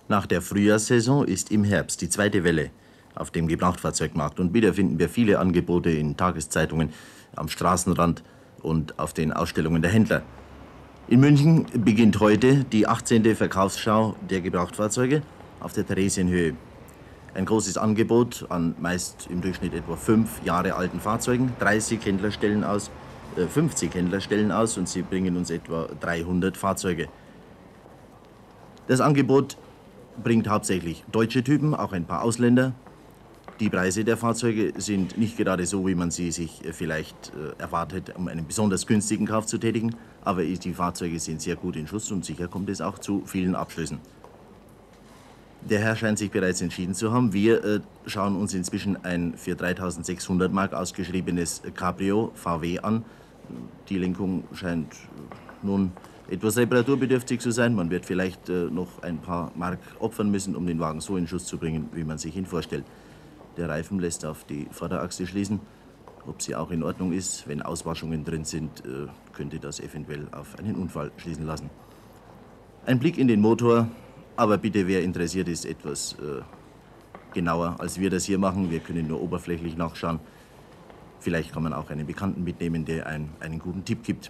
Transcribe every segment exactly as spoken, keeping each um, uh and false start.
Nach der Frühjahrssaison ist im Herbst die zweite Welle auf dem Gebrauchtfahrzeugmarkt. Und wieder finden wir viele Angebote in Tageszeitungen, am Straßenrand und auf den Ausstellungen der Händler. In München beginnt heute die achtzehnte Verkaufsschau der Gebrauchtfahrzeuge auf der Theresienhöhe. Ein großes Angebot an meist im Durchschnitt etwa fünf Jahre alten Fahrzeugen. dreißig Händler stellen aus, äh, fünfzig Händler stellen aus und sie bringen uns etwa dreihundert Fahrzeuge. Das Angebot bringt hauptsächlich deutsche Typen, auch ein paar Ausländer. Die Preise der Fahrzeuge sind nicht gerade so, wie man sie sich vielleicht äh, erwartet, um einen besonders günstigen Kauf zu tätigen. Aber die Fahrzeuge sind sehr gut in Schuss und sicher kommt es auch zu vielen Abschlüssen. Der Herr scheint sich bereits entschieden zu haben. Wir äh, schauen uns inzwischen ein für dreitausendsechshundert Mark ausgeschriebenes Cabrio V W an. Die Lenkung scheint äh, nun etwas reparaturbedürftig zu sein. Man wird vielleicht äh, noch ein paar Mark opfern müssen, um den Wagen so in Schuss zu bringen, wie man sich ihn vorstellt. Der Reifen lässt auf die Vorderachse schließen. Ob sie auch in Ordnung ist, wenn Auswaschungen drin sind, äh, könnte das eventuell auf einen Unfall schließen lassen. Ein Blick in den Motor, aber bitte, wer interessiert ist, etwas äh, genauer, als wir das hier machen. Wir können nur oberflächlich nachschauen. Vielleicht kann man auch einen Bekannten mitnehmen, der einen, einen guten Tipp gibt.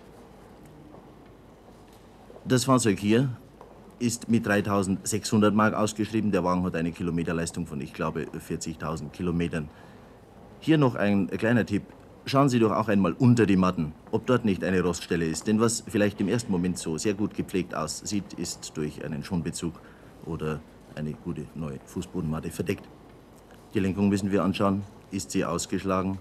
Das Fahrzeug hier ist mit dreitausendsechshundert Mark ausgeschrieben. Der Wagen hat eine Kilometerleistung von, ich glaube, vierzigtausend Kilometern. Hier noch ein kleiner Tipp. Schauen Sie doch auch einmal unter die Matten, ob dort nicht eine Roststelle ist. Denn was vielleicht im ersten Moment so sehr gut gepflegt aussieht, ist durch einen Schonbezug oder eine gute neue Fußbodenmatte verdeckt. Die Lenkung müssen wir anschauen. Ist sie ausgeschlagen?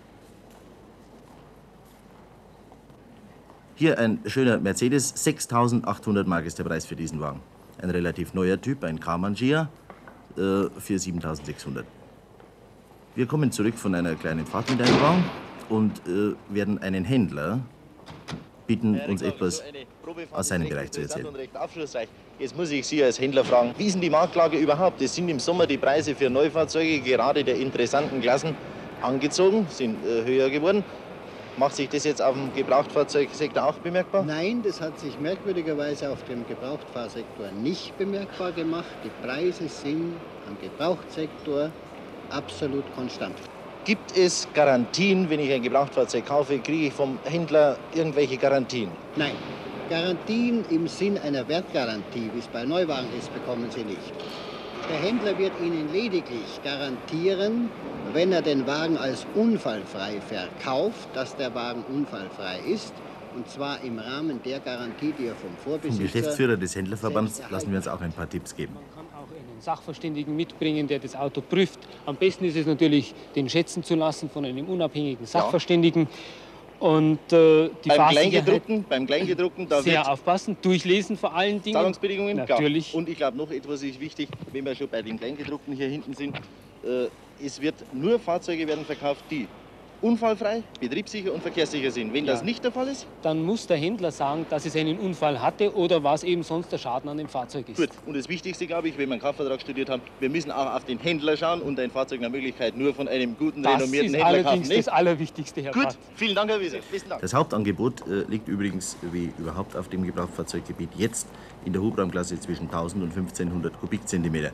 Hier ein schöner Mercedes, sechstausendachthundert Mark ist der Preis für diesen Wagen. Ein relativ neuer Typ, ein Karmann Ghia, äh, für siebentausendsechshundert. Wir kommen zurück von einer kleinen Fahrt mit einem Wagen und äh, werden einen Händler bitten, uns etwas aus seinem Bereich zu erzählen. Jetzt muss ich Sie als Händler fragen, wie ist denn die Marktlage überhaupt? Es sind im Sommer die Preise für Neufahrzeuge, gerade der interessanten Klassen, angezogen, sind äh, höher geworden. Macht sich das jetzt auf dem Gebrauchtfahrzeugsektor auch bemerkbar? Nein, das hat sich merkwürdigerweise auf dem Gebrauchtfahrsektor nicht bemerkbar gemacht. Die Preise sind am Gebrauchtsektor absolut konstant. Gibt es Garantien, wenn ich ein Gebrauchtfahrzeug kaufe, kriege ich vom Händler irgendwelche Garantien? Nein, Garantien im Sinn einer Wertgarantie, wie es bei Neuwagen ist, bekommen Sie nicht. Der Händler wird Ihnen lediglich garantieren, wenn er den Wagen als unfallfrei verkauft, dass der Wagen unfallfrei ist. Und zwar im Rahmen der Garantie, die er vom Vorbesitzer... Vom Geschäftsführer des Händlerverbands lassen wir uns auch ein paar Tipps geben. Man kann auch einen Sachverständigen mitbringen, der das Auto prüft. Am besten ist es natürlich, den schätzen zu lassen von einem unabhängigen Sachverständigen. Ja. Und äh, die beim Kleingedruckten, beim Kleingedruckten, da sehr aufpassen, durchlesen vor allen Dingen. Zahlungsbedingungen, natürlich. Klar. Und ich glaube, noch etwas ist wichtig, wenn wir schon bei den Kleingedruckten hier hinten sind. Äh, es wird nur Fahrzeuge werden verkauft, die unfallfrei, betriebssicher und verkehrssicher sind. Wenn ja. das nicht der Fall ist? Dann muss der Händler sagen, dass es einen Unfall hatte oder was eben sonst der Schaden an dem Fahrzeug ist. Gut. Und das Wichtigste, glaube ich, wenn wir einen Kaufvertrag studiert haben, wir müssen auch auf den Händler schauen und ein Fahrzeug nach Möglichkeit nur von einem guten, das renommierten Händler kaufen. Das ist allerdings das Allerwichtigste, Herr Gut, Part. Vielen Dank, Herr Wieser. Besten Dank. Das Hauptangebot äh, liegt übrigens, wie überhaupt auf dem Gebrauchtfahrzeuggebiet, jetzt in der Hubraumklasse zwischen tausend und fünfzehnhundert Kubikzentimeter.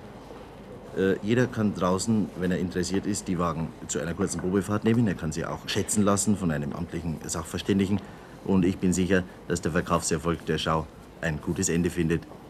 Äh, jeder kann draußen, wenn er interessiert ist, die Wagen zu einer kurzen Probefahrt nehmen. Er kann sie auch schätzen lassen von einem amtlichen Sachverständigen. Und ich bin sicher, dass der Verkaufserfolg der Schau ein gutes Ende findet.